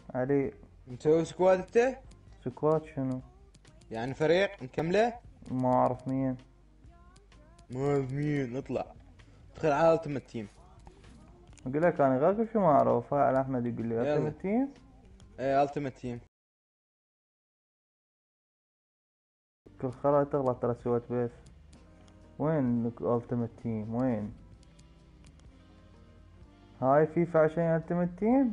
علي. مسوي سكواد انت؟ سكواد شنو؟ يعني فريق مكمله؟ ما اعرف مين. ما أعرف مين. اطلع ادخل على التيمت تيم. اقول لك انا غير شو ما اعرف. هاي على احمد يقول لي يلا. التيمت تيم. ايه التيمت تيم. كل خرا تغلط ترى سويت بس. وين التيمت تيم وين؟ هاي فيفا 20 التيمت تيم.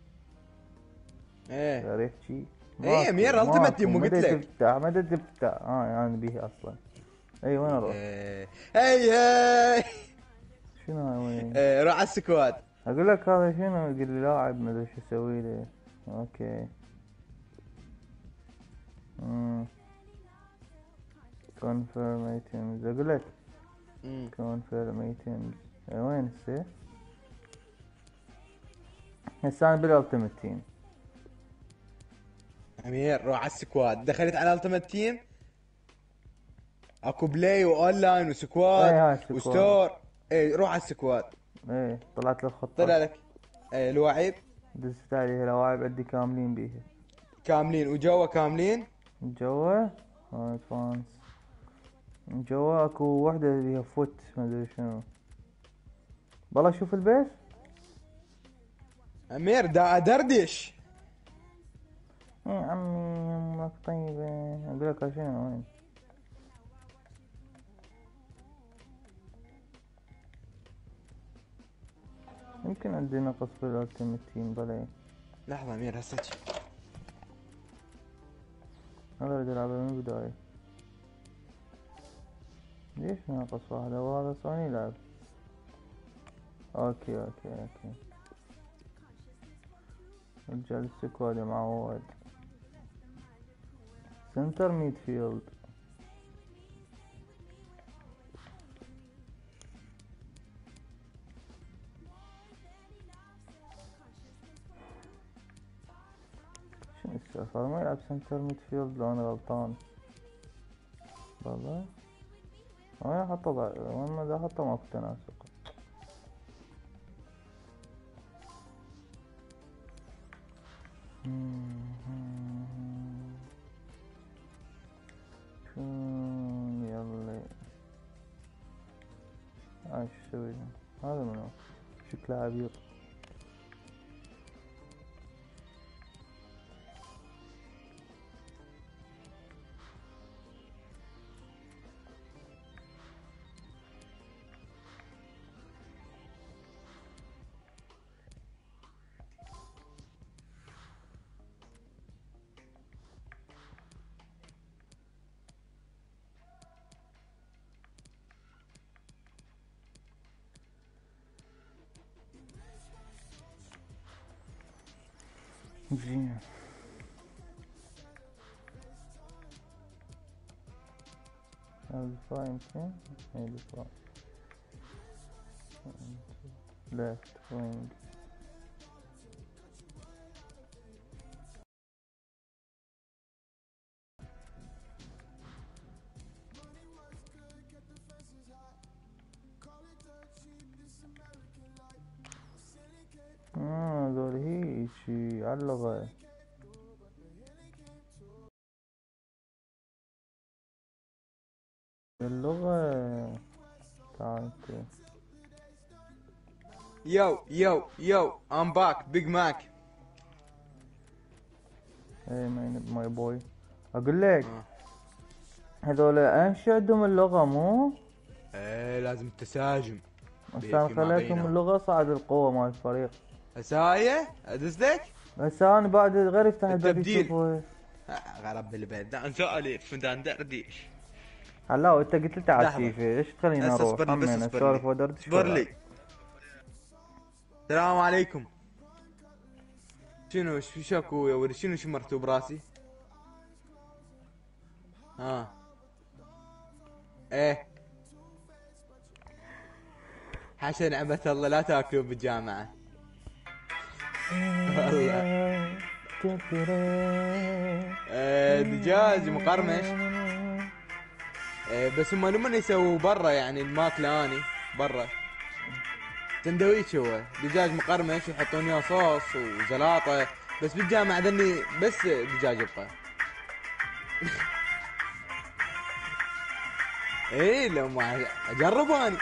ايه يا ريت شي. ايه امير التيمت تيم مو قلت لك. متى تفتح انا بيها اصلا. اي وين اروح؟ ايه هي شنو هاي وين؟ ايه روح على السكواد. اقول لك هذا شنو؟ يقول لي لاعب ما ادري شو اسوي له. اوكي. كونفيرم ايتمز. اقول لك كونفيرم ايتمز. وين هسه؟ هسه انا بالالتيمت تيم. امير روح على السكواد. دخلت على التيمت تيم اكو بلاي واونلاين وسكواد ايه هاي السكواد. وستور. ايه روح على السكواد. ايه طلعت لي الخطة. طلع لك ايه الواعيب دزت عليها لواعب عندي كاملين بيها. كاملين وجوا كاملين. جوا ادفانس. جوا اكو وحدة بيها فوت ما ادري شنو. والله شوف البيت. امير دا ادردش. يا عمي امك طيبة. اقول لك شنو وين؟ يمكن عندي نقص بالالتيمت تيم بلاي. لحظة امير هسه هذا اريد العبه من البداية. ليش ناقص واحد؟ وهذا صاني يلعب. اوكي. رجال السكواد يا معود. سنتر ميدفيلد. شنو السالفة؟ ما يلعب سنتر ميدفيلد لو انا غلطان. والله وين حطه وين ما حطه ماكو تناسق. يلا شو اسوي؟ هذا منو؟ شكله عبيط. زين. الدفاع يمكن. اي دفاع. ليفت وينج. هذول هيجي على اللغة. اللغة. تعال انت. يو ام باك بيج ماك. اي ماي بوي. اقول لك هذول امشي عندهم اللغة مو؟ ايه لازم التساجم. هسه انا خليتهم اللغة صعد القوة مال الفريق. هسه هاي ادز لك. هسه انا بعد غير يفتح الباب التبديل. يشوفه. غرب بالبيت دا انسالي فندان درديش. هلا انت قلت لي تعال فيفا ليش تخليني هسه اروح؟ اصبر لي بس همين اصبر اسولف لي ودردش. اصبر لي. السلام عليكم. شنو شو اكو يا ولد؟ شنو شمرتوا براسي؟ ايه حاشا نعمة الله لا تاكلوا بالجامعة. والله دجاج مقرمش. بس هم لمن يسووا برا يعني الماكلة اني برا سندويش هو دجاج مقرمش يحطون له صوص وزلاطة بس بالجامعة ذني بس دجاج يبقى. ايه لو ما اجرب اني.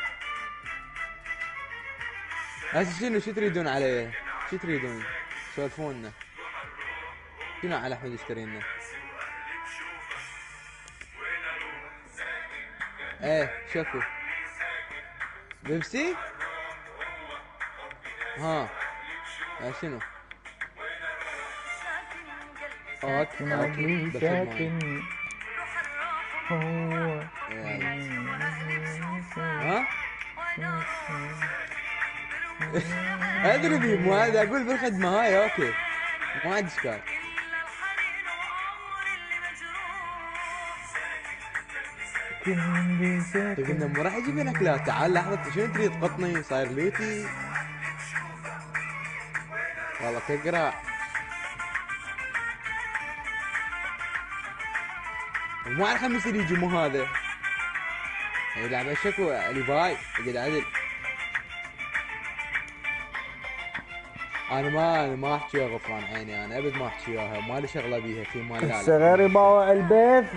هسه شو تريدون عليه؟ شو تريدون؟ سولفونا. شنو على احمد يشتري لنا؟ ايه شكو بيبسي؟ ها شنو؟ اوكي نبلي بس ساكن هو ها؟ ادري ذي مو هذا اقول بالخدمة هاي اوكي ما عندي اشكال. قلنا مو راح يجيب لك لا تعال لحظة شنو تريد قطني صاير لوتي والله كقرع وما على الخميس اللي يجي مو هذا يلعب الشكو ليفاي يقعد عدل. انا ما احكي يا غفران عيني انا ابد ما احكي اياها ما لي شغله بيها في مال لا الصغير يباوع البيت.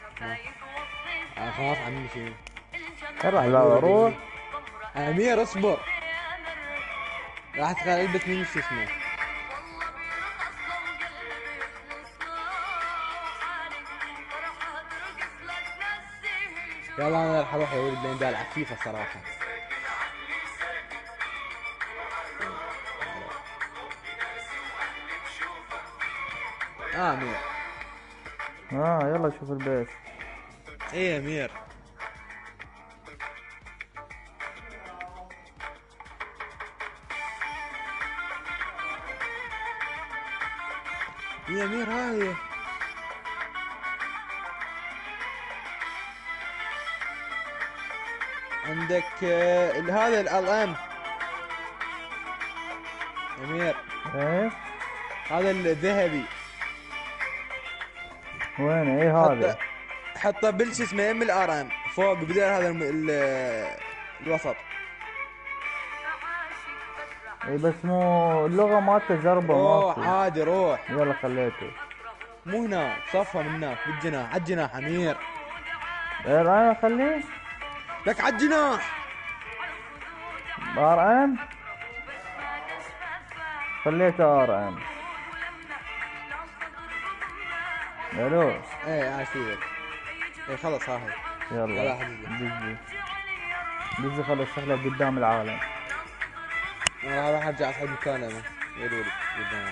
اخاف عمي شنو روح لا روح امير اصبر راح تلبس مين شو اسمه. يلا انا راح اروح يا ولد لين دال عفيفه صراحه. امير يلا شوف البيت. ايه يا امير يا امير هاي عندك هذا الام امير ايه هذا الذهبي وين ايه هذا؟ حطه بالش اسمه ام الار ام فوق بدل هذا الوسط. ايه بس مو اللغة ما تجربة روح ماكو. عادي روح يلا خليته. مو هناك صفه من هناك بالجناح على الجناح امير. ايه انا خليه لك على الجناح ار ام. خليته ار ام. الو ايه عاشير ايه خلص ها هي يلا دزي خلص شغلة قدام العالم. انا راح ارجع اصحى مكانه يا ولد قدام.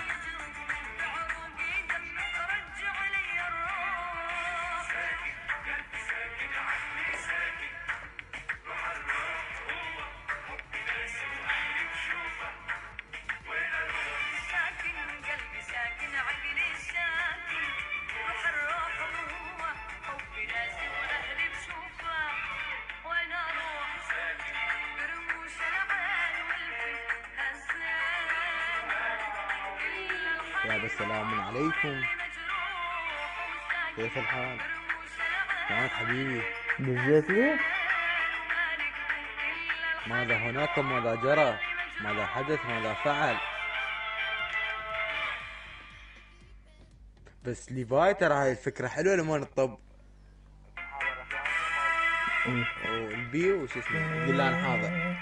يا السلام عليكم كيف الحال؟ معك حبيبي دزيت لي؟ ماذا هناك ماذا جرى؟ ماذا حدث؟ ماذا فعل؟ بس ليفاي ترى هاي الفكرة حلوة لما نطب والبي وش اسمه يقول لي انا حاضر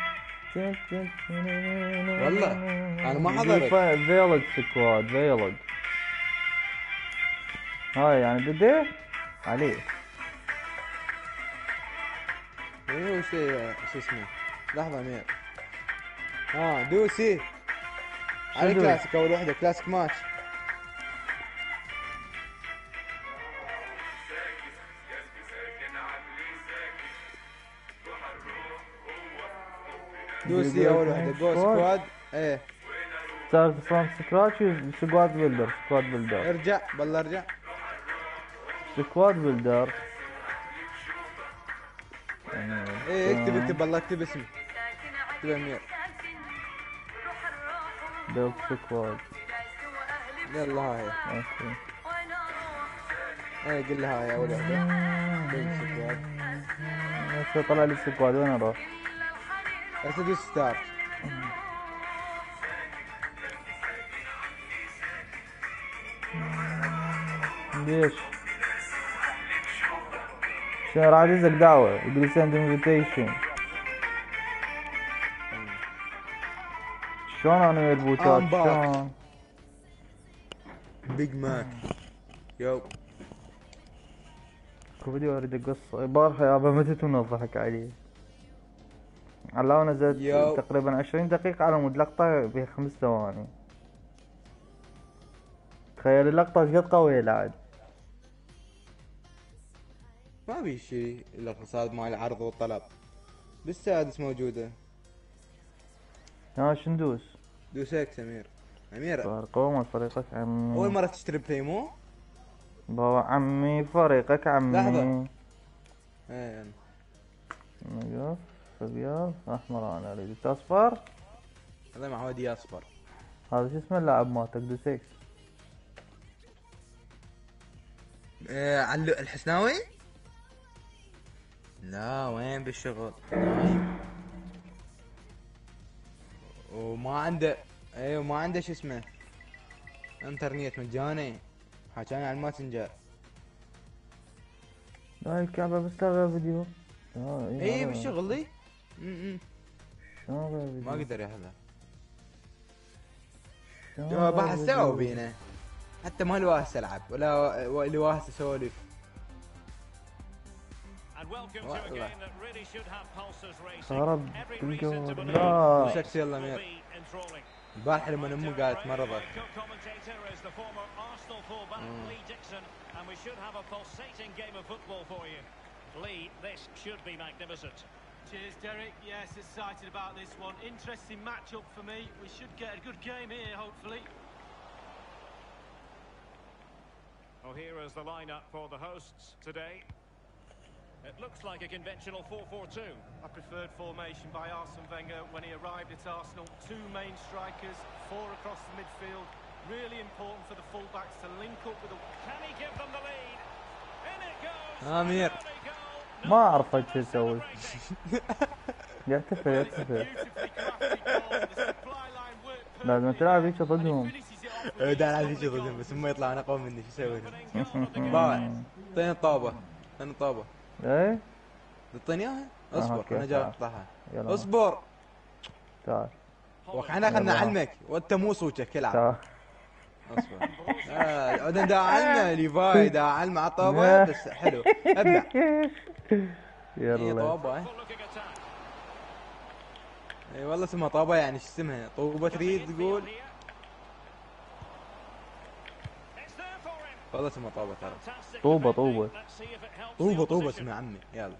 والله انا ما حضرت. فيلج سكواد فيلج هاي يعني بدي عليه. ايه شو اسمه لحظة امير دوسي على كلاسيك اول وحدة كلاسيك ماتش. دوسي اول وحدة جو سكواد ايه ستارت فروم سكراتش سكواد بيلدر سكواد بيلدر ارجع بالله ارجع سكواد بيلدر. ايه اكتب بالله اكتب اسمي اكتب امير بيلد سكواد. يلا هاي اوكي ايه قل لها هاي اول وحدة بيلد سكواد. هسه طلع لي السكواد وين اروح؟ هسه دوس ستارت ليش؟ شنو راح ادزك دعوة يقول send invitation. شلون انا ويا البوتات I'm back. شلون؟ بيج ماك. يو. اكو فيديو اريد اقصه البارحة يابا متت ضحك عليه. علاوة نزلت يو. تقريبا 20 دقيقة على مود لقطة بها 5 ثواني. تخيل اللقطة ايش قد قوية العاد. ما في شيء الا الفساد مال العرض والطلب. بالسادس موجودة. ها شندوس؟ دوس هيك سمير. امير. صار قوة فريقك عمي. اول مرة تشتري بلايمو؟ بابا عمي فريقك عمي. لحظة. ايه نقف ابيض احمر انا اريد اصفر. هذا معودي اصفر. هذا شو اسمه اللاعب مالتك دوسيكس؟ علو الحسناوي؟ لا وين بالشغل؟ نايم. وما عنده. ايوه ما عنده شو اسمه انترنت مجاني. حكاني على الماسنجر. هاي الكعبة بس لغى فيديو. اي بالشغل دي. شلون لغى فيديو؟ ما قدر يحضر. شلون لغى بحث فيديو؟ سوا بينا. حتى ما لواهس العب ولا لواهس اسولف. خرب الجول لا. وشكس يلا مير. البارحة لما امي قالت مرضى. Lee, this should be magnificent. Cheers, Derek. Yes, excited about this one. Interesting matchup for me. We should get a good game here, hopefully. Well, here is the lineup for the hosts today. It looks like a conventional 4-4-2. A preferred formation by Arsene Wenger when he arrived at Arsenal. Two main strikers, four across the midfield. Really important for the fullbacks to link up with the... Can he give them the lead? In it goes! امير. ما اعرف شو اسوي. يحتفل. لازم تلعب هيك ضدهم. دا العب هيك ضدهم بس هم يطلعون اقوى مني شو اسوي لهم؟ باع. اعطيني الطابة. اعطيني الطابة. ايه؟ تعطيني اياها؟ اصبر انا جاي اقطعها. يلا اصبر. تعال. وقعنا خلنا نعلمك وانت مو صوتك العب. تعال. اصبر. عدنا دا علمه ليفاي دا علمه على الطابة بس حلو. ابلع. يلا. طابة. اي والله اسمها طابة يعني شو اسمها؟ طوبة تريد تقول؟ والله اسمها طابة ترى. طوبة. طوبة اسمها عمي يلا.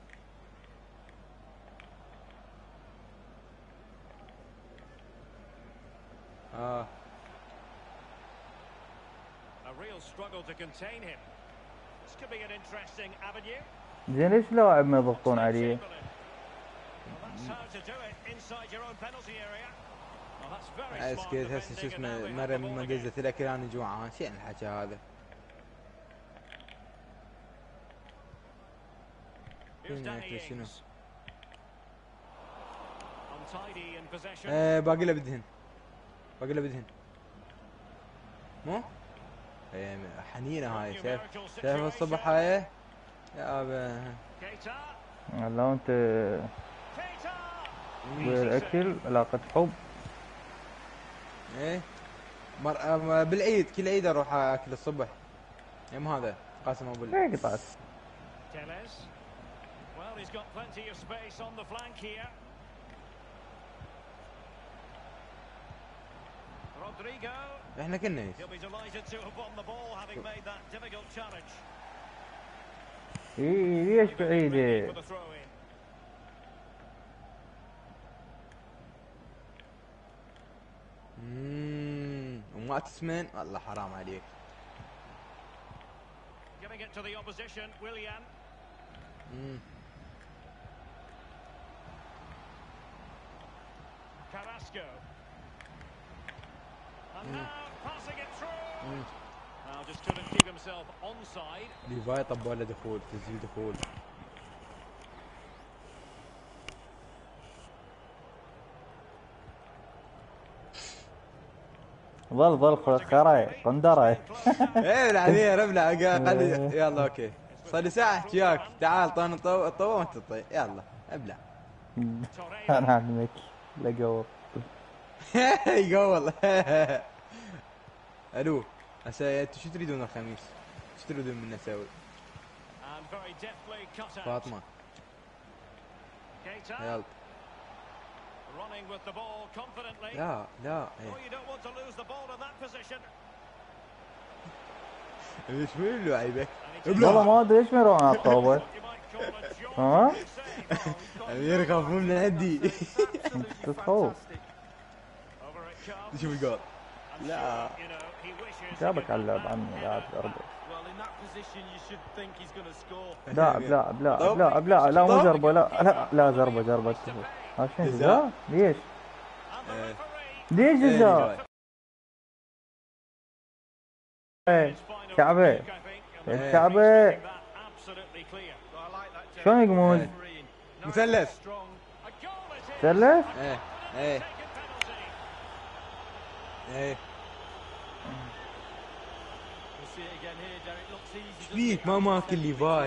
زين ليش اللاعب ما يضغطون عليه؟ اسكت هسه شو اسمه مرة من دزت لك انا جوعان شنو الحكي هذا؟ شنو؟ باقي له بدهن. مو؟ حنينة هاي شايف الصبح هاي؟ يا ابا لو انت والاكل علاقة حب. ايه بالعيد كل عيد اروح اكل الصبح. يوم هذا قاسم ابو ايه قطعت. احنا كنا ايه ليش بعيدة؟ وما تسمن والله حرام عليك. Carrasco. And now passing it through. Now just couldn't keep himself onside. ليفاي طبوا له دخول تسجيل دخول. ظل خراي قندرة. ايه العمير ابلع خلي يلا اوكي. صار لي ساعة احكي وياك تعال طن طو وانت تطي يلا ابلع. انا اعلمك لا جو. يقول الو هسه انتوا شو تريدون الخميس؟ شو تريدون منا نسوي؟ فاطمة يلا لا لا ايش وين لعيبك؟ والله ما ادري ايش يروح على الطاوله. ها؟ امير يخافون من عندي. تتخوف. شوف الجول. لا جابك على اللعب عمي لاعب ضربه. لا مو ضربه لا ضربه. ها شنو جزاء؟ ليش؟ ليش جزاء؟ كعبه الكعبه شلون يقومون؟ مثلث. مثلث؟ ايه شبيك ما ماكل ليفاي؟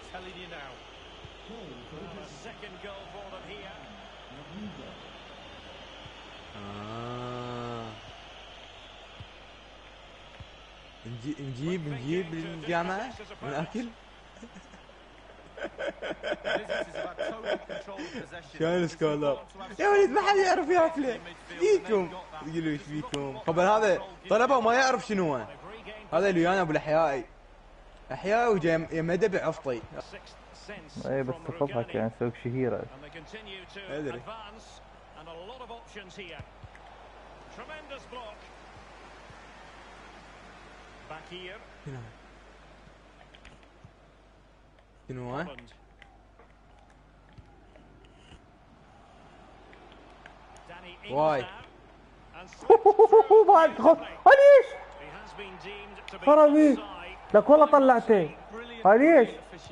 نجيب الجامعة وناكل. شلون السكولر؟ يا ولد ما حد يعرف ياكله. فيكم تقولوا ايش فيكم؟ قبل هذا طلبه وما يعرف شنو هو. هذا اللي ويانا ابو الاحيائي. احيائي وجاي يمده بعفطي. اي بس تفضحك يعني سوق شهيره. ادري. شنو هو؟ واي بعد خذ ليش؟ خرابي لك والله طلعته. هاي ليش؟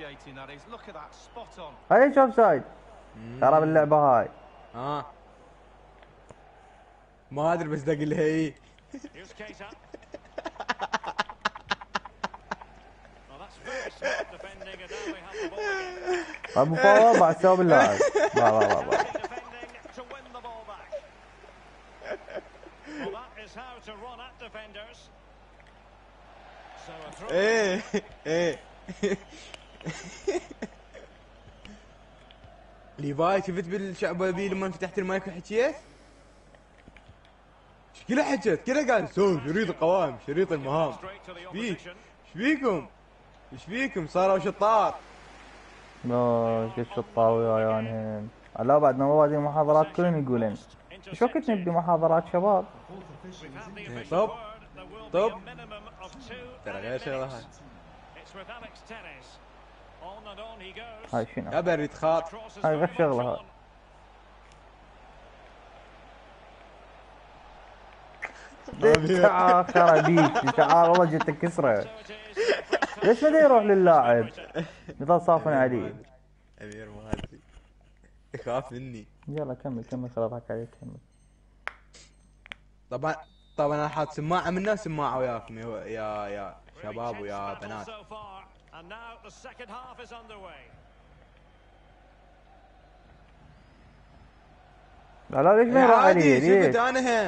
هاي ليش اوف سايد؟ خراب اللعبه هاي. ما ادري بس دق لها اي. ابو فاور بعد سوى باللاعب. با ايه ليفاي شفت بالشعبة بي لما فتحت المايك وحكيت؟ كله حكيت كله قال سوي شريط القوائم شريط المهام. ايش فيكم صاروا شطار. لا شفت شطار وياي انا. لا بعد ما بادي محاضرات كلهم يقولون ايش وقت نبدي محاضرات شباب؟ طب ترى غير شغله هاي شنو؟ يا بريد خاط هاي غير شغله هاي. خرابيك تعال والله جيت كسره. ليش ما يروح للاعب؟ يظل صافن عليه. امير ما ادري يخاف مني. يلا كمل خلاص ضحك عليك كمل. طبعا انا حاط سماعه منه سماعه وياكم يا شباب ويا بنات. لا ليش ما يروح عليه؟ ليش؟ شفت انا هم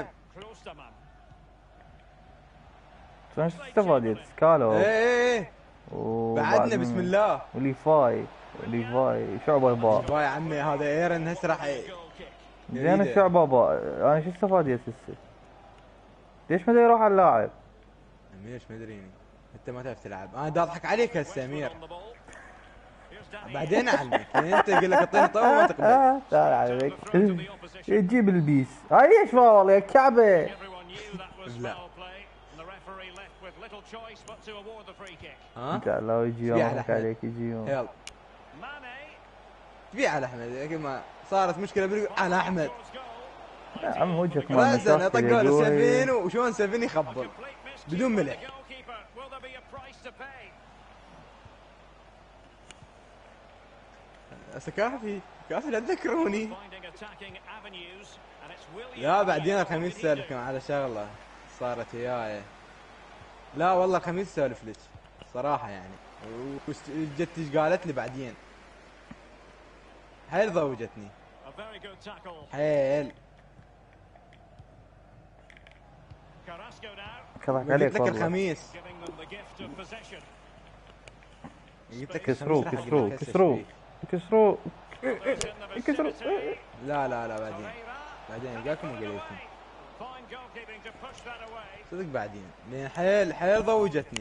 شلون استفادت سكالو؟ ايه بعدنا بسم الله. وليفاي شعبه باء. ليفاي عمي هذا ايرن هسه راح زين الشعبه باء. انا شو استفادت هسه؟ ليش ما يروح على اللاعب؟ امير ما ادريني انت ما تعرف تلعب. انا دا اضحك عليك هسه امير. بعدين اعلمك انت يقول لك اعطيني طاوله وما تقبل. تعال عليك تجيب البيس. هاي ليش فاول يا كعبه؟ لا انت لا يجي يضحك عليك يجيهم. يلا تبيع على احمد ما صارت مشكله على احمد. يا عم وجهك ما رازن طقوا له سفين وشلون سفين يخبر بدون ملح. هسه كافي لا تذكروني. لا بعدين الخميس اسالكم على شغله. صارت وياي. لا والله خميس سولف لك صراحة يعني، وجت ايش قالت لي بعدين، حيل ضوجتني حيل. كضحك عليك قلت لك والله. الخميس، قلت لك كسروه الخميس راح كسروه أجيب كسروه كسروه كسروه. لا لا لا بعدين جاكم وقليلكم صدق بعدين، لان حيل ضوجتني.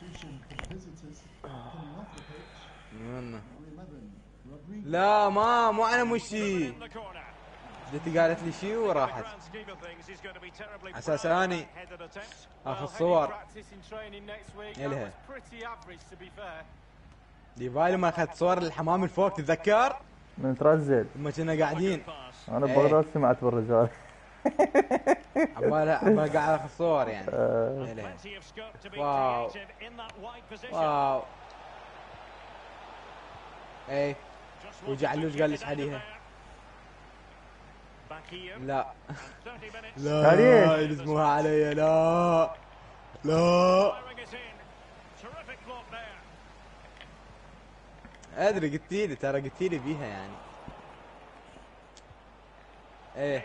لا مو انا مشي، جت قالت لي شي وراحت، اساس اني اخذ صور الها. ديبالي ما اخذت صور الحمام الفوق تتذكر؟ نترزل لما كنا قاعدين انا بغداد سمعت بالرجال. عبالي قاعد اخذ صور يعني. الها. واو واو. ايه وجعلوش قال ليش عليها؟ لا لا يلزموها علي، لا لا ادري، قلتيلي ترى، قلتيلي بيها يعني. ايه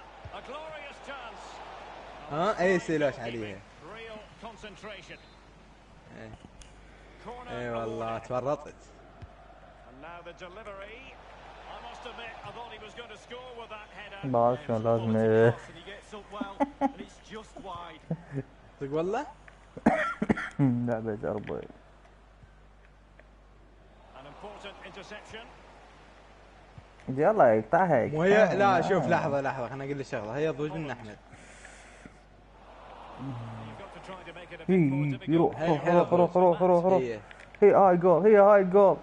ها ايه سيلوش عليها. ايه والله تورطت. بعرف شلون لازم صدق والله. لعبة جربة. يلا يقطعها هيك. مو هي، لا شوف لحظة خليني اقول لك شغلة، هي ضوج من احمد. يروح روح. هي هاي جول.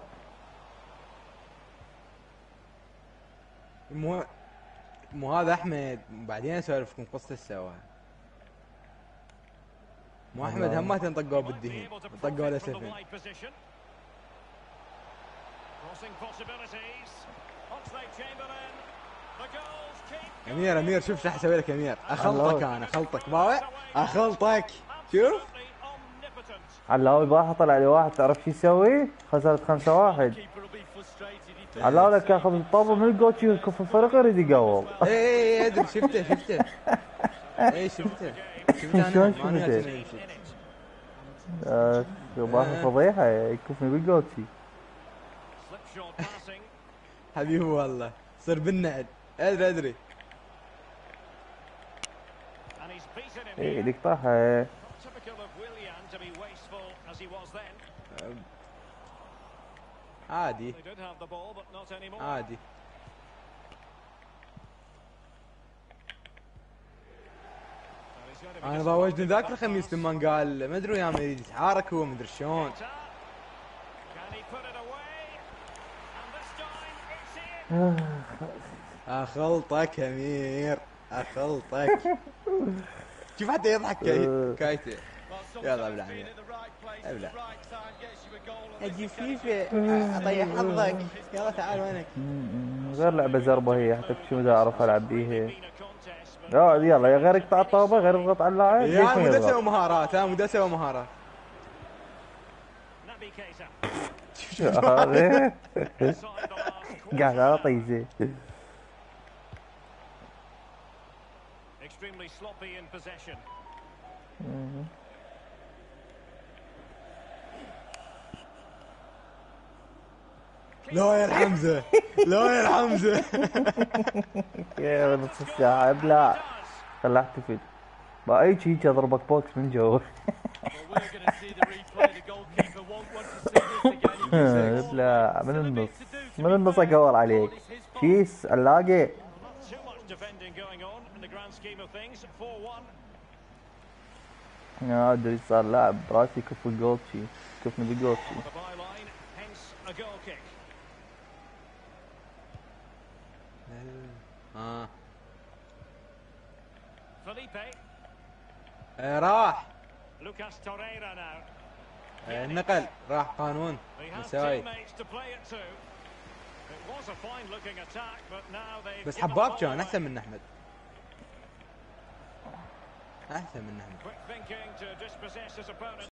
مو هذا احمد، بعدين اسولفكم قصة ايش سواها. مو احمد هم ما طقوه بالدهين، طقوه له سفن. امير شوف ايش اسوي لك امير، اخلطك انا، اخلطك باوع، اخلطك شوف. علاوي باحط طلع لي واحد، تعرف شو يسوي؟ خسرت 5-1. علاوي لك ياخذ الطابه من الجوتشي ويكف الفريق يريد يقوم. ايه ادري شفته. ايه شفته شلون شفته؟ باخذ فضيحه يكفني بالجوتشي. حبيبي والله صر بالنعل، ادري. ايه يقطعها. عادي انا ضوجني ذاك الخميس لما قال ما ادري وياه يريد يتعارك هو، ما ادري شلون. اخلطك امير، اخلطك. شوف حتى يضحك كايته. يلا ابلع امير، ابلع. اجي فيفا اطيح حظك، يلا تعال وينك. غير لعبه زربه هي، حتى شو بدي اعرف العب بيها. يلا يا غير يقطع الطابه، غير يضغط على اللاعب. يا مو اسوي مهارات، مو اسوي مهارات. شو هذا؟ قاعد على طيزه. لا يا الحمزه، لا يا الحمزه. يا نص الساعه ابلع، خل احتفل. باي هيك اضربك بوكس من جوا. ابلع من النص اقور عليك. شيس علاقه. يا ادري صار لاعب براسي كف الجولتشي، كفني بالجولتشي. راح النقل، راح قانون مساوي. بس حباب كان احسن من احمد. احسن منهم.